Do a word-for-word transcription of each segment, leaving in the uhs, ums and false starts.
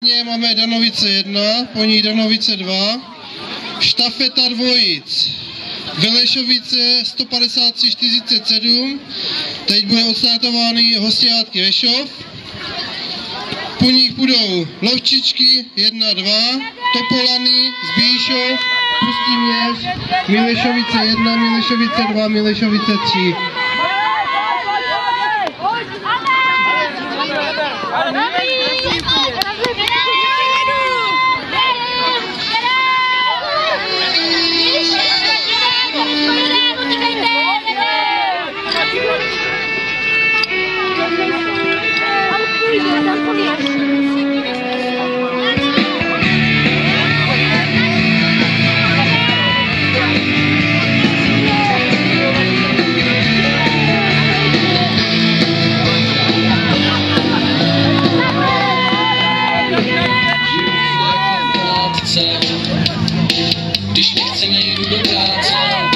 Následně máme Danovice jedna, po ní Danovice dva, štafeta dvojic, Velešovice sto padesát tři čtyřicet sedm, teď bude odstartovány hostiátky Vešov, po nich budou Lovčičky jedna dva, Topolany, Zbíšov, Pustý Měř, Milešovice jedna, Milešovice dva, Milešovice tři. Když nechce, nejdu do práce,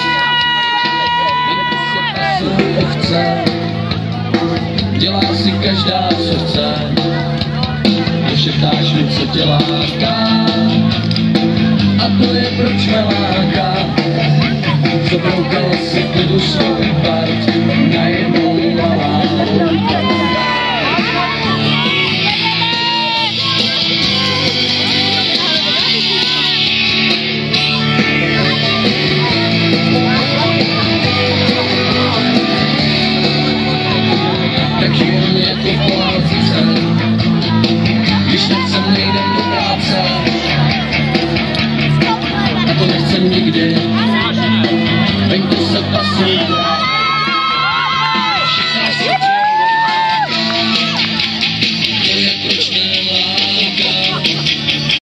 nebo se chce, dělá si každá, co chce, došeptáš mi, co tě láká, a to je proč mě láká, zabroukala si klidu svou part, najednou malá. Tak žijeme jako v pohádce, když nechcem, nejdem do práce, a to nechcem nikdy.